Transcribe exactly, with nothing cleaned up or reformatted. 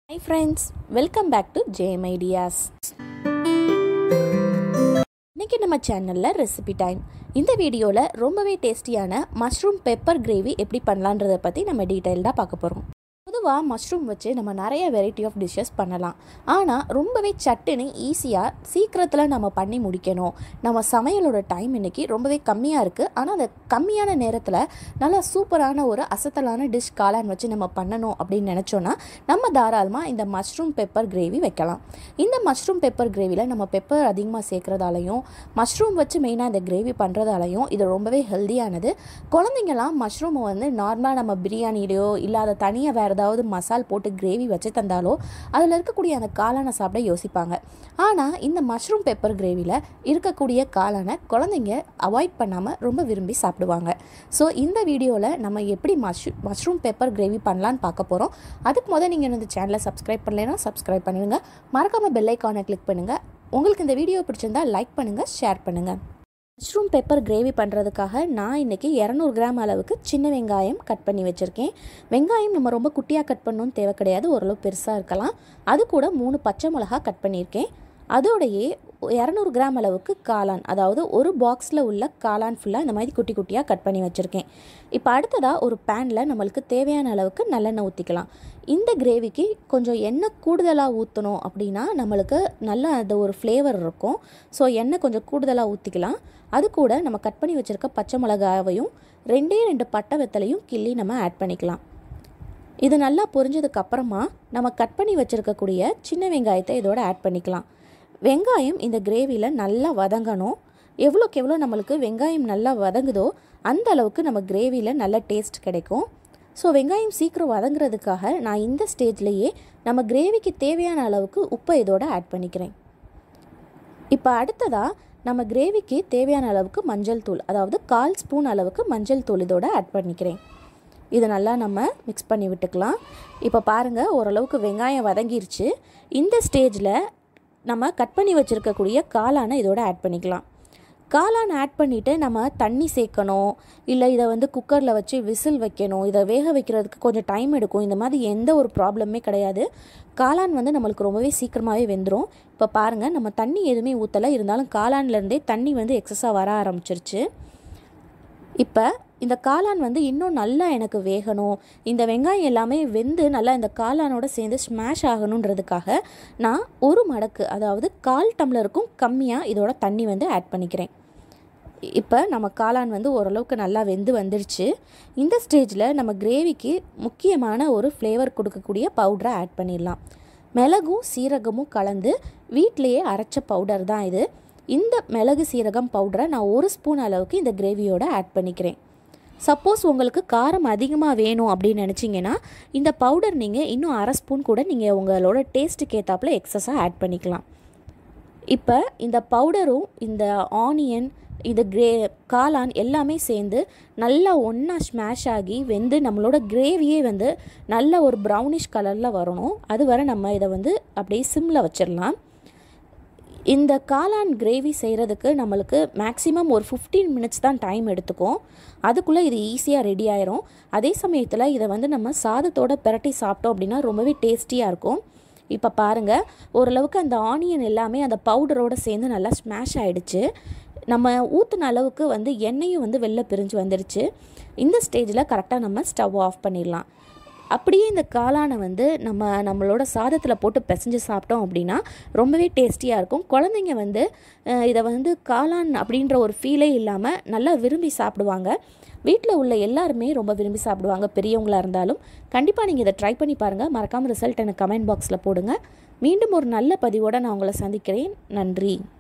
Hi friends, welcome back to Jayam Ideas. இன்னைக்கு நம்ம சேனல்ல ரெசிபி டைம். இந்த வீடியோல ரொம்பவே டேஸ்டியான மஷ்ரூம் பெப்பர் கிரேவி எப்படி பண்ணலாம்ன்றத பத்தி நம்ம டீடைலா பார்க்க போறோம். பொதுவாக மஷ்ரூம் வச்சு நம்ம நிறைய வெரைட்டி ஆஃப் டிஷ்ஷஸ் பண்ணலாம். ஆனால் ரொம்பவே சட்டுன்னு ஈஸியாக சீக்கிரத்தில் நம்ம பண்ணி முடிக்கணும். நம்ம சமையலோட டைம் இன்றைக்கி ரொம்பவே கம்மியாக இருக்குது. ஆனால் அந்த கம்மியான நேரத்தில் நல்லா சூப்பரான ஒரு அசத்தலான டிஷ் காளான் வச்சு நம்ம பண்ணணும் அப்படின்னு நினச்சோன்னா நம்ம தாராளமாக இந்த மஷ்ரூம் பெப்பர் கிரேவி வைக்கலாம். இந்த மஷ்ரூம் பெப்பர் கிரேவியில் நம்ம பெப்பர் அதிகமாக சேர்க்குறதாலையும் மஷ்ரூம் வச்சு மெயினாக இந்த கிரேவி பண்ணுறதாலையும் இது ரொம்பவே ஹெல்த்தியானது. குழந்தைங்களாம் மஷ்ரூமை வந்து நார்மலாக நம்ம பிரியாணிலையோ இல்லாத தனியாக வேறு ஏதாவது மசால் போட்டு கிரேவி வச்சு தந்தாலோ அதில் இருக்கக்கூடிய அந்த காளானை சாப்பிட யோசிப்பாங்க. ஆனால் இந்த மஷ்ரூம் பெப்பர் கிரேவியில் இருக்கக்கூடிய காளானை குழந்தைங்க அவாய்ட் பண்ணாமல் ரொம்ப விரும்பி சாப்பிடுவாங்க. ஸோ இந்த வீடியோவில் நம்ம எப்படி மஷ்ரூ மஷ்ரூம் பெப்பர் கிரேவி பண்ணலான்னு பார்க்க போகிறோம். அதுக்கு முதல் நீங்கள் இந்த சேனலை சப்ஸ்கிரைப் பண்ணலைன்னா சப்ஸ்கிரைப் பண்ணிடுங்க. மறக்காமல் பெல் ஐக்கானை கிளிக் பண்ணுங்கள். உங்களுக்கு இந்த வீடியோ பிடிச்சிருந்தா லைக் பண்ணுங்கள், ஷேர் பண்ணுங்கள். மஷ்ரூம் பெப்பர் கிரேவி பண்ணுறதுக்காக நான் இன்றைக்கி இரநூறு கிராம் அளவுக்கு சின்ன வெங்காயம் கட் பண்ணி வச்சுருக்கேன். வெங்காயம் நம்ம ரொம்ப குட்டியாக கட் பண்ணணும்னு தேவை கிடையாது, ஓரளவு பெருசாக இருக்கலாம். அது கூட மூணு பச்சை மிளகா கட் பண்ணியிருக்கேன். அதோடையே இரநூறு கிராம் அளவுக்கு காளான், அதாவது ஒரு பாக்ஸில் உள்ள காளான் ஃபுல்லாக இந்த மாதிரி குட்டி குட்டியாக கட் பண்ணி வச்சுருக்கேன். இப்போ அடுத்ததாக ஒரு பேனில் நம்மளுக்கு தேவையான அளவுக்கு நல்லெண்ணெய் ஊற்றிக்கலாம். இந்த கிரேவிக்கு கொஞ்சம் எண்ணெய் கூடுதலாக ஊற்றணும் அப்படின்னா நம்மளுக்கு நல்ல அந்த ஒரு ஃப்ளேவர் இருக்கும். ஸோ எண்ணெய் கொஞ்சம் கூடுதலாக ஊற்றிக்கலாம். அது கூட நம்ம கட் பண்ணி வச்சுருக்க பச்சை மிளகாவையும் ரெண்டே ரெண்டு பட்டை வெத்தலையும் கிள்ளி நம்ம ஆட் பண்ணிக்கலாம். இது நல்லா பொரிஞ்சதுக்கப்புறமா நம்ம கட் பண்ணி வச்சுருக்கக்கூடிய சின்ன வெங்காயத்தை இதோட ஆட் பண்ணிக்கலாம். வெங்காயம் இந்த கிரேவியில் நல்லா வதங்கணும். எவ்வளோக்கு எவ்வளோ நம்மளுக்கு வெங்காயம் நல்லா வதங்குதோ அந்த அளவுக்கு நம்ம கிரேவியில் நல்ல டேஸ்ட் கிடைக்கும். ஸோ வெங்காயம் சீக்கிரம் வதங்குறதுக்காக நான் இந்த ஸ்டேஜ்லேயே நம்ம கிரேவிக்கு தேவையான அளவுக்கு உப்பை இதோட ஆட் பண்ணிக்கிறேன். இப்போ அடுத்ததாக நம்ம கிரேவிக்கு தேவையான அளவுக்கு மஞ்சள் தூள், அதாவது கால் ஸ்பூன் அளவுக்கு மஞ்சள் தூள் இதோட ஆட் பண்ணிக்கிறேன். இதை நல்லா நம்ம மிக்ஸ் பண்ணி விட்டுக்கலாம். இப்போ பாருங்கள், ஓரளவுக்கு வெங்காயம் வதங்கிருச்சு. இந்த ஸ்டேஜில் நம்ம கட் பண்ணி வச்சுருக்கக்கூடிய காளானை இதோட ஆட் பண்ணிக்கலாம். காளான் ஆட் பண்ணிவிட்டு நம்ம தண்ணி சேர்க்கணும், இல்லை இதை வந்து குக்கரில் வச்சு விசில் வைக்கணும், இதை வேக வைக்கிறதுக்கு கொஞ்சம் டைம் எடுக்கும். இந்த மாதிரி எந்த ஒரு ப்ராப்ளமே கிடையாது. காளான் வந்து நம்மளுக்கு ரொம்பவே சீக்கிரமாகவே வெந்துடும். இப்போ பாருங்கள், நம்ம தண்ணி எதுவுமே ஊற்றலை, இருந்தாலும் காளான்லேருந்தே தண்ணி வந்து எக்ஸஸாக வர ஆரம்பிச்சிருச்சு. இப்போ இந்த காளான் வந்து இன்னும் நல்லா எனக்கு வேகணும், இந்த வெங்காயம் எல்லாமே வெந்து நல்லா இந்த காளானோட சேர்ந்து ஸ்மாஷ் ஆகணுன்றதுக்காக நான் ஒரு மடக்கு, அதாவது கால் டம்ளருக்கும் கம்மியாக இதோட தண்ணி வந்து ஆட் பண்ணிக்கிறேன். இப்போ நம்ம காளான் வந்து ஓரளவுக்கு நல்லா வெந்து வந்துடுச்சு. இந்த ஸ்டேஜில் நம்ம கிரேவிக்கு முக்கியமான ஒரு ஃப்ளேவர் கொடுக்கக்கூடிய பவுடரை ஆட் பண்ணிடலாம். மிளகும் சீரகமும் கலந்து வீட்டிலையே அரைச்ச பவுடர் தான் இது. இந்த மிளகு சீரகம் பவுடரை நான் ஒரு ஸ்பூன் அளவுக்கு இந்த கிரேவியோட ஆட் பண்ணிக்கிறேன். சப்போஸ் உங்களுக்கு காரம் அதிகமாக வேணும் அப்படின்னு நினச்சிங்கன்னா இந்த பவுடர் நீங்கள் இன்னும் அரை ஸ்பூன் கூட நீங்கள் உங்களோட டேஸ்ட்டுக்கு ஏற்றாப்புல எக்ஸஸாக ஆட் பண்ணிக்கலாம். இப்போ இந்த பவுடரும் இந்த ஆனியன், இந்த கிரே காளான் எல்லாமே சேர்ந்து நல்லா ஒன்றா ஸ்மாஷ் ஆகி வெந்து நம்மளோட கிரேவியே வந்து நல்ல ஒரு ப்ரௌனிஷ் கலரில் வரணும். அது வரை நம்ம இதை வந்து அப்படியே சிம்மில் வச்சிடலாம். இந்த காளான் கிரேவி செய்கிறதுக்கு நம்மளுக்கு மேக்ஸிமம் ஒரு ஃபிஃப்டீன் மினிட்ஸ் தான் டைம் எடுத்துக்கும். அதுக்குள்ளே இது ஈஸியாக ரெடி ஆயிரும். அதே சமயத்தில் இதை வந்து நம்ம சாதத்தோடு பிரட்டி சாப்பிட்டோம் அப்படின்னா ரொம்பவே டேஸ்டியாக இருக்கும். இப்போ பாருங்கள், ஓரளவுக்கு அந்த ஆனியன் எல்லாமே அந்த பவுடரோடு சேர்ந்து நல்லா ஸ்மாஷ் ஆகிடுச்சு. நம்ம ஊற்றின அளவுக்கு வந்து எண்ணெயும் வந்து வெளில பிரிஞ்சு வந்துடுச்சு. இந்த ஸ்டேஜில் கரெக்டாக நம்ம ஸ்டவ் ஆஃப் பண்ணிடலாம். அப்படியே இந்த காளானை வந்து நம்ம நம்மளோட சாதத்தில் போட்டு பிசைஞ்சு சாப்பிட்டோம் அப்படின்னா ரொம்பவே டேஸ்டியாக இருக்கும். குழந்தைங்க வந்து இதை வந்து காளான் அப்படின்ற ஒரு ஃபீலே இல்லாமல் நல்லா விரும்பி சாப்பிடுவாங்க. வீட்டில் உள்ள எல்லாருமே ரொம்ப விரும்பி சாப்பிடுவாங்க, பெரியவங்களாக இருந்தாலும். கண்டிப்பாக நீங்கள் இதை ட்ரை பண்ணி பாருங்கள். மறக்காமல் ரிசல்ட் எனக்கு கமெண்ட் பாக்ஸில் போடுங்க. மீண்டும் ஒரு நல்ல பதிவோடு நான் உங்களை சந்திக்கிறேன். நன்றி.